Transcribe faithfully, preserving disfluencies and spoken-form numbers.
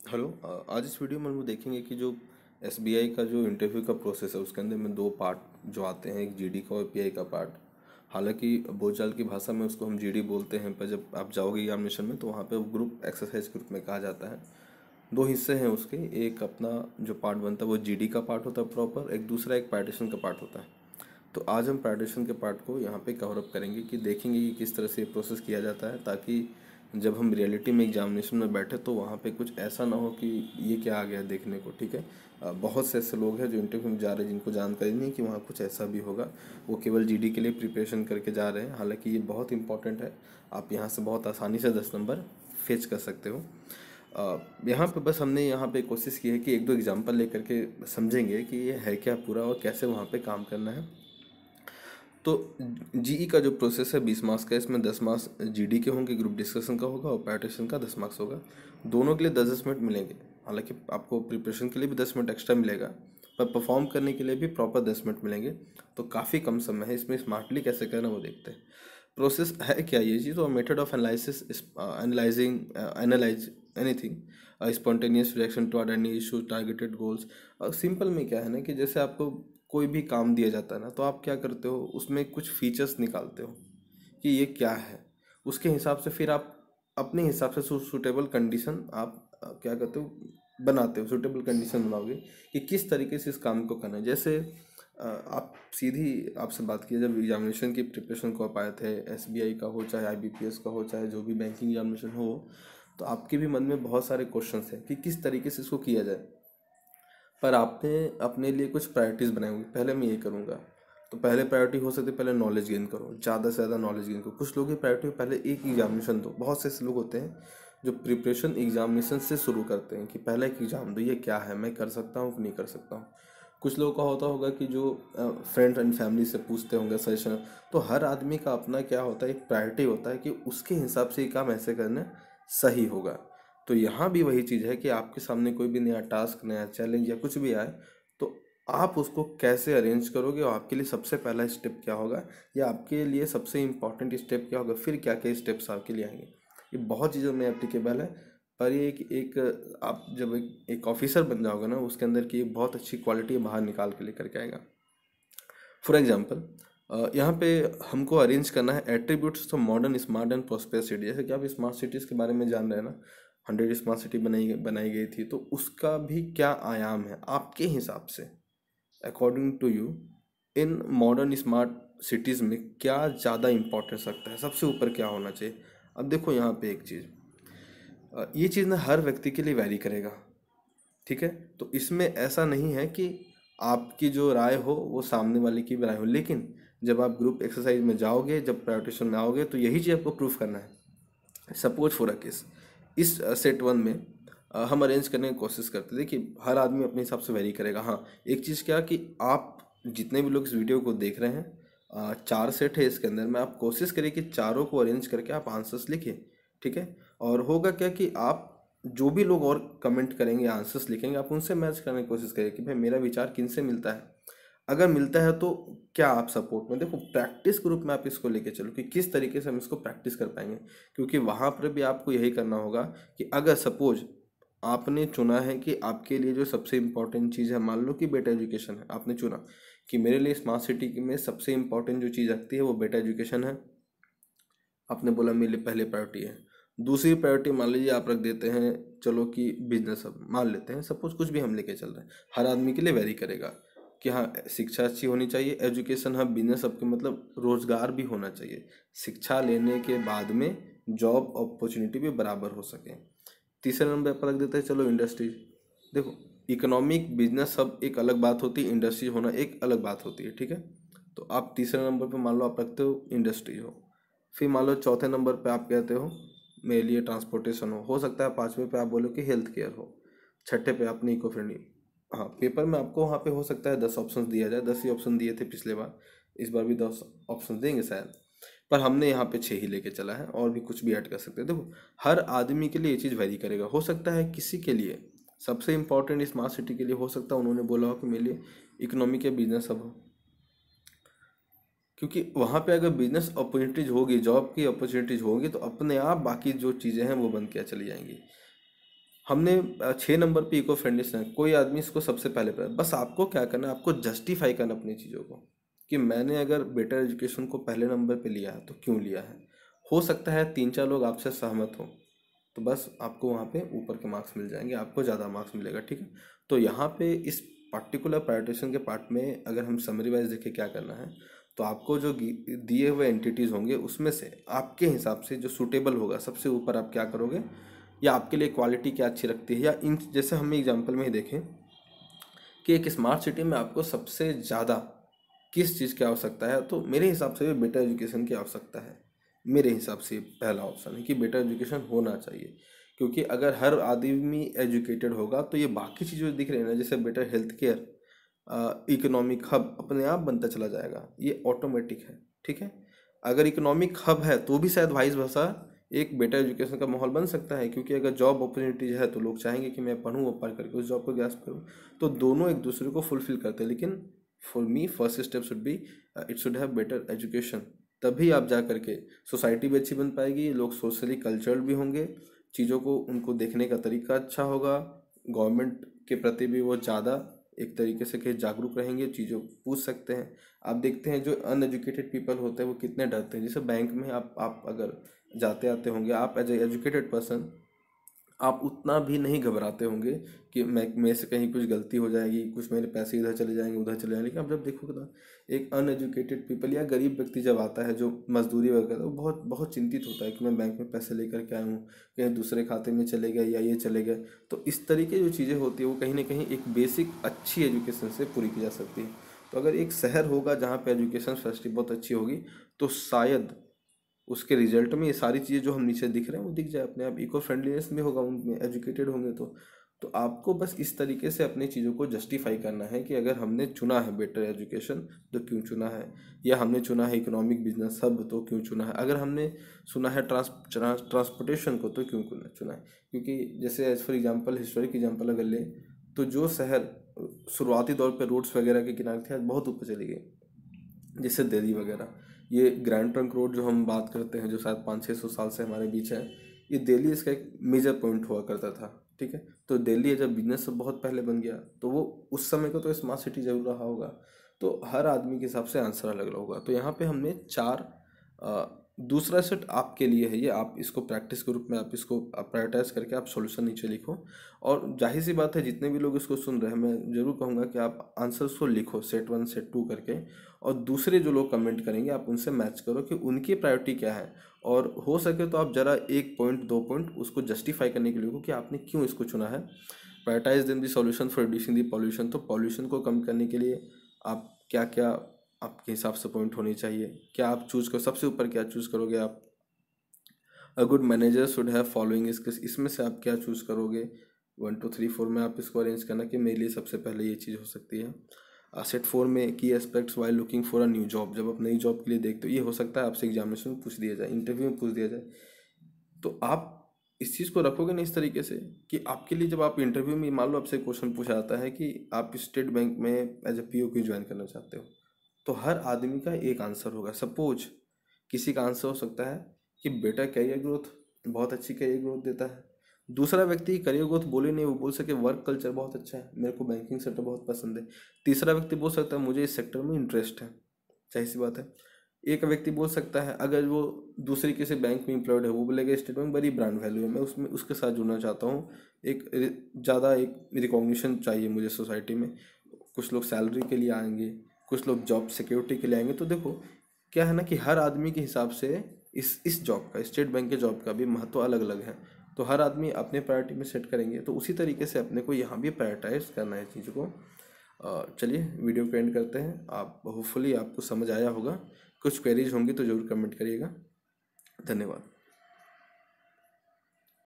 Hello. अ, आज इस video में हम लोग देखेंगे कि जो एसबीआई का जो इंटरव्यू का प्रोसेस है उसके अंदर में दो पार्ट जो आते हैं, एक जीडी का और पीआई का पार्ट। हालांकि बोलचाल की भाषा में उसको हम जीडी बोलते हैं, पर जब आप जाओगे एग्जामिनेशन में तो वहाँ पे वो ग्रुप एक्सरसाइज ग्रुप में कहा जाता है। दो हिस्से हैं उसके, एक अपना जो पार्ट बनता है वो जीडी का पार्ट होता है प्रॉपर, एक दूसरा एक पार्टीशन का पार्ट होता है। तो आज हम पार्टीशन के पार्ट को यहाँ पे कवर अप करेंगे कि देखेंगे कि किस तरह से ये प्रोसेस किया जाता है, ताकि जब हम रियलिटी में एग्जामिनेशन में बैठे तो वहाँ पे कुछ ऐसा ना हो कि ये क्या आ गया देखने को। ठीक है। अ, बहुत से ऐसे लोग हैं जो इंटरव्यू में जा रहे हैं जिनको जानकारी नहीं कि वहाँ कुछ ऐसा भी होगा। वो केवल जीडी के लिए प्रिपरेशन करके जा रहे हैं, हालांकि ये बहुत इंपॉर्टेंट है। आप यहाँ से बहुत आसानी से दस नंबर फेच कर सकते हो। अ, यहाँ पे बस हमने यहाँ पे कोशिश की है कि एक दो एग्जांपल लेकर के समझेंगे कि ये है क्या पूरा और कैसे वहाँ पे काम करना है। तो जीई का जो प्रोसेस है बीस मार्क्स का, इसमें दस मार्क्स जीडी के होंगे, ग्रुप डिस्कशन का होगा, और पार्टीशन का दस मार्क्स होगा। दोनों के लिए दस दस मिनट मिलेंगे। हालांकि आपको प्रिपरेशन के लिए भी दस मिनट एक्स्ट्रा मिलेगा, पर परफॉर्म करने के लिए भी प्रॉपर दस मिनट मिलेंगे। तो काफ़ी कम समय है, इसमें स्मार्टली कैसे करना वो देखते हैं। प्रोसेस है क्या ये चीज़, और method of analysis, analysing analyse anything, spontaneous reaction to any issue, targeted goals. Simple में क्या है ना कि जैसे आपको कोई भी काम दिया जाता है ना, तो आप क्या करते हो, उसमें कुछ फीचर्स निकालते हो कि ये क्या है। उसके हिसाब से फिर आप अपने हिसाब से सूटेबल कंडीशन आप अ, क्या करते हो, बनाते हो। सूटेबल कंडीशन बनाओगे कि किस तरीके से इस काम को करना है। जैसे अ, आप सीधी आपसे बात की, जब एग्जामिनेशन की प्रिपरेशन को आप आए थे, एसबीआई का हो चाहे आईबीपीएस का हो चाहे जो भी बैंकिंग एग्जामिनेशन हो, तो आपके भी मन में बहुत सारे क्वेश्चंस हैं कि किस तरीके से इसको किया जाए। पर आपने अपने लिए कुछ प्रायोरिटीज़ बनाई होंगी, पहले मैं ये करूँगा। तो पहले प्रायोरिटी हो सकती है पहले नॉलेज गेन करो, ज़्यादा से ज़्यादा नॉलेज गेन करो। कुछ लोग की प्रायोरिटी पहले एक एग्जामिनेशन दो। बहुत से ऐसे लोग होते हैं जो प्रिपरेशन एग्जामिनेशन से शुरू करते हैं कि पहले एक एग्जाम दो, ये क्या है, मैं कर सकता हूँ कि नहीं कर सकता हूँ। कुछ लोगों का होता होगा कि जो फ्रेंड एंड फैमिली से पूछते होंगे सजेशन। तो हर आदमी का अपना क्या होता है, एक प्रायोरिटी होता है कि उसके हिसाब से ये काम ऐसे करना सही होगा। तो यहाँ भी वही चीज़ है कि आपके सामने कोई भी नया टास्क, नया चैलेंज या कुछ भी आए, तो आप उसको कैसे अरेंज करोगे, और आपके लिए सबसे पहला स्टेप क्या होगा, या आपके लिए सबसे इम्पॉर्टेंट स्टेप क्या होगा, फिर क्या क्या स्टेप्स आपके लिए आएंगे। ये बहुत चीज़ों में एप्लीकेबल है। पर ये एक, एक आप जब एक, एक ऑफिसर बन जाओगे ना, उसके अंदर की एक बहुत अच्छी क्वालिटी बाहर निकाल के लेकर के आएगा। फॉर एग्जाम्पल, यहाँ पे हमको अरेंज करना है attributes of modern smart and prosperous city. जैसे कि आप स्मार्ट सिटीज़ के बारे में जान रहे हैं ना, हंड्रेड स्मार्ट सिटी बनाई बनाई गई थी, तो उसका भी क्या आयाम है आपके हिसाब से, अकॉर्डिंग टू यू। इन मॉडर्न स्मार्ट सिटीज़ में क्या ज़्यादा इंपॉर्टेंस रखता है, सबसे ऊपर क्या होना चाहिए। अब देखो यहाँ पे एक चीज़, अ, ये चीज़ ना हर व्यक्ति के लिए वैरी करेगा। ठीक है। तो इसमें ऐसा नहीं है कि आपकी जो राय हो वो सामने वाले की भी राय हो, लेकिन जब आप ग्रुप एक्सरसाइज में जाओगे, जब प्रायोरिटेशन में आओगे, तो यही चीज़ आपको प्रूफ करना है। सपोज फॉर अ केस, इस सेट वन में अ, हम अरेंज करने की कोशिश करते हैं। देखिए हर आदमी अपने हिसाब से वेरी करेगा। हाँ, एक चीज़ क्या कि आप जितने भी लोग इस वीडियो को देख रहे हैं, अ, चार सेट है इसके अंदर में, आप कोशिश करिए कि चारों को अरेंज करके आप आंसर्स लिखिए। ठीक है। और होगा क्या कि आप जो भी लोग और कमेंट करेंगे, आंसर्स लिखेंगे, आप उनसे मैच करने की कोशिश करिए कि भाई मेरा विचार किन से मिलता है। अगर मिलता है तो क्या आप सपोर्ट में, देखो प्रैक्टिस ग्रुप में आप इसको लेके चलो कि किस तरीके से हम इसको प्रैक्टिस कर पाएंगे। क्योंकि वहाँ पर भी आपको यही करना होगा कि अगर सपोज आपने चुना है कि आपके लिए जो सबसे इम्पोर्टेंट चीज़ है, मान लो कि बेटा एजुकेशन है, आपने चुना कि मेरे लिए स्मार्ट सिटी में सबसे इम्पोर्टेंट जो चीज़ रखती है वो बेटा एजुकेशन है। आपने बोला मेरे लिए पहले प्रायोरिटी है। दूसरी प्रायोरिटी मान लीजिए आप रख देते हैं, चलो कि बिजनेस, अब मान लेते हैं सपोज, कुछ भी हम लेके चल रहे हैं, हर आदमी के लिए वेरी करेगा कि हाँ शिक्षा अच्छी होनी चाहिए, एजुकेशन, हाँ बिजनेस, सबके मतलब रोजगार भी होना चाहिए। शिक्षा लेने के बाद में जॉब अपॉर्चुनिटी भी बराबर हो सके। तीसरे नंबर पर रख देते हैं चलो इंडस्ट्रीज। देखो इकोनॉमिक बिजनेस सब एक अलग बात होती है, इंडस्ट्री होना एक अलग बात होती है। ठीक है। तो आप तीसरे नंबर पे मान लो आप रखते हो इंडस्ट्री हो। फिर मान लो चौथे नंबर पे आप कहते हो मेरे लिए ट्रांसपोर्टेशन हो हो सकता है पाँचवें पे आप बोलो कि हेल्थ केयर हो। छठे पे आपने इको फ्रेंडली। हाँ, पेपर में आपको वहाँ पे हो सकता है दस ऑप्शन दिया जाए, दस ही ऑप्शन दिए थे पिछले बार, इस बार भी दस ऑप्शन देंगे शायद। पर हमने यहाँ पे छः ही लेके चला है, और भी कुछ भी ऐड कर सकते हैं। देखो हर आदमी के लिए ये चीज़ वेरी करेगा। हो सकता है किसी के लिए सबसे इंपॉर्टेंट स्मार्ट सिटी के लिए हो सकता है उन्होंने बोला हो कि मेरे लिए इकोनॉमिक या बिजनेस अब हो, क्योंकि वहाँ पे अगर बिजनेस अपॉर्चुनिटीज होगी, जॉब की अपॉर्चुनिटीज होगी, तो अपने आप बाकी जो चीज़ें हैं वो बन के चली जाएंगी। हमने अ, छः नंबर पे इको फ्रेंडली, कोई आदमी इसको सबसे पहले पे, बस आपको क्या करना है, आपको जस्टिफाई करना अपनी चीज़ों को कि मैंने अगर बेटर एजुकेशन को पहले नंबर पे लिया है तो क्यों लिया है। हो सकता है तीन चार लोग आपसे सहमत हों, तो बस आपको वहाँ पे ऊपर के मार्क्स मिल जाएंगे, आपको ज़्यादा मार्क्स मिलेगा, ठीक है। तो यहाँ पे इस पर्टिकुलर प्रायोरिटेशन के पार्ट में अगर हम समरी वाइज देखें क्या करना है, तो आपको जो गी- दिए हुए एंटिटीज़ होंगे उसमें से आपके हिसाब से जो सूटेबल होगा सबसे ऊपर आप क्या करोगे, या आपके लिए क्वालिटी क्या अच्छी लगती है, या इन जैसे हम एग्जांपल में ही देखें कि एक स्मार्ट सिटी में आपको सबसे ज़्यादा किस चीज़ की आवश्यकता है, तो मेरे हिसाब से बेटर एजुकेशन की आवश्यकता है। मेरे हिसाब से पहला ऑप्शन है कि बेटर एजुकेशन होना चाहिए, क्योंकि अगर हर आदमी एजुकेटेड होगा तो ये बाकी चीज़ें दिख रही है ना, जैसे better health care, economic hub अपने आप बनता चला जाएगा, ये ऑटोमेटिक है, ठीक है। अगर इकोनॉमिक हब है तो भी शायद वाइस वर्सा एक बेटर एजुकेशन का माहौल बन सकता है, क्योंकि अगर जॉब अपॉर्चुनिटीज है तो लोग चाहेंगे कि मैं पढूं और पढ़ करके उस जॉब को ग्रास्प करूं, तो दोनों एक दूसरे को फुलफिल करते हैं। लेकिन for me first step should be it should have better education, तभी आप जा करके सोसाइटी भी अच्छी बन पाएगी, लोग सोशली कल्चर्ड भी होंगे, चीज़ों को उनको देखने का तरीका अच्छा होगा, गवर्नमेंट के प्रति भी वो ज़्यादा एक तरीके से कहीं जागरूक रहेंगे, चीज़ों पूछ सकते हैं। आप देखते हैं जो अनएजुकेटेड पीपल होते हैं वो कितने डरते हैं, जैसे बैंक में आप आप अगर जाते आते होंगे, आप एज ए एजुकेटेड पर्सन आप उतना भी नहीं घबराते होंगे कि मैं मेरे से कहीं कुछ गलती हो जाएगी, कुछ मेरे पैसे इधर चले जाएंगे उधर चले जाएंगे। लेकिन आप जब देखोगे ना, एक अनएजुकेटेड पीपल या गरीब व्यक्ति जब आता है जो मजदूरी वगैरह, वो बहुत बहुत चिंतित होता है कि मैं बैंक में पैसे लेकर के आया हूँ, कहीं दूसरे खाते में चले गए या ये चले गए। तो इस तरीके जो चीज़ें होती है वो कहीं ना कहीं एक बेसिक अच्छी एजुकेशन से पूरी की जा सकती है। तो अगर एक शहर होगा जहाँ पे एजुकेशन फैसिलिटी बहुत अच्छी होगी, तो शायद उसके रिजल्ट में ये सारी चीज़ें जो हम नीचे दिख रहे हैं वो दिख जाए अपने आप, इको फ्रेंडलीनेस भी होगा, उनमें एजुकेटेड होंगे तो तो आपको बस इस तरीके से अपनी चीज़ों को जस्टिफाई करना है कि अगर हमने चुना है बेटर एजुकेशन तो क्यों चुना है, या हमने चुना है इकोनॉमिक बिजनेस हब तो क्यों चुना है, अगर हमने सुना है ट्रांस ट्रांसपोर्टेशन को तो क्यों चुना है। क्योंकि जैसे as for example historic example अगर ले, तो जो शहर शुरुआती दौर पर रोड्स वगैरह के किनारे थे आज बहुत ऊपर चली गई, जैसे दिल्ली वगैरह। ये ग्रैंड ट्रंक रोड जो हम बात करते हैं जो शायद पाँच छः सौ साल से हमारे बीच है, ये दिल्ली इसका एक मेजर पॉइंट हुआ करता था, ठीक है। तो दिल्ली जब बिजनेस से बहुत पहले बन गया तो वो उस समय का तो स्मार्ट सिटी जरूर रहा होगा। तो हर आदमी के हिसाब से आंसर अलग अलग होगा। तो यहाँ पे हमने चार अ, दूसरा सेट आपके लिए है, ये आप इसको प्रैक्टिस के रूप में आप इसको प्रायोरिटाइज करके आप सॉल्यूशन नीचे लिखो। और जाहिर सी बात है जितने भी लोग इसको सुन रहे हैं मैं जरूर कहूँगा कि आप आंसर्स को लिखो सेट वन सेट टू करके, और दूसरे जो लोग कमेंट करेंगे आप उनसे मैच करो कि उनकी प्रायोरिटी क्या है। और हो सके तो आप ज़रा एक पॉइंट दो पॉइंट उसको जस्टिफाई करने के लिए लिखो कि आपने क्यों इसको चुना है। Prioritise then the solution for reducing the pollution, तो पॉल्यूशन को कम करने के लिए आप क्या क्या आपके हिसाब से पॉइंट होने चाहिए, क्या आप चूज़ करो, सबसे ऊपर क्या चूज़ करोगे आप। A good manager should have following skills, इसमें से आप क्या चूज़ करोगे। वन टू थ्री फोर में आप इसको अरेंज करना कि मेरे लिए सबसे पहले ये चीज़ हो सकती है। सेट फोर में की aspects while looking for a new job, जब आप नई जॉब के लिए देखते हो, ये हो सकता है आपसे एग्जामिनेशन में पूछ दिया जाए, इंटरव्यू में पूछ दिया जाए। तो आप इस चीज़ को रखोगे ना इस तरीके से कि आपके लिए जब आप इंटरव्यू में मान लो आपसे क्वेश्चन पूछा जाता है कि आप स्टेट बैंक में एज ए पी ओ क्यों ज्वाइन करना चाहते हो, तो हर आदमी का एक आंसर होगा। सपोज किसी का आंसर हो सकता है कि बेटा करियर ग्रोथ, बहुत अच्छी करियर ग्रोथ देता है। दूसरा व्यक्ति करियर ग्रोथ बोले नहीं, वो बोल सके वर्क कल्चर बहुत अच्छा है, मेरे को बैंकिंग सेक्टर बहुत पसंद है। तीसरा व्यक्ति बोल सकता है मुझे इस सेक्टर में इंटरेस्ट है, सही सी बात है। एक व्यक्ति बोल सकता है अगर वो दूसरी किसी बैंक में एम्प्लॉयड है, वो बोलेगा स्टेट बैंक बड़ी ब्रांड वैल्यू है, मैं उसमें उसके साथ जुड़ना चाहता हूँ, एक ज़्यादा एक रिकॉग्निशन चाहिए मुझे सोसाइटी में। कुछ लोग सैलरी के लिए आएंगे, कुछ लोग जॉब सिक्योरिटी के लिए आएंगे। तो देखो क्या है ना कि हर आदमी के हिसाब से इस इस जॉब का, स्टेट बैंक के जॉब का भी महत्व अलग अलग है। तो हर आदमी अपने प्रायोरिटी में सेट करेंगे, तो उसी तरीके से अपने को यहाँ भी प्रायोरिटाइज करना है चीज़ को। अ, चलिए वीडियो को एंड करते हैं। आप होपफुली आपको समझ आया होगा, कुछ क्वेरीज होंगी तो ज़रूर कमेंट करिएगा। धन्यवाद।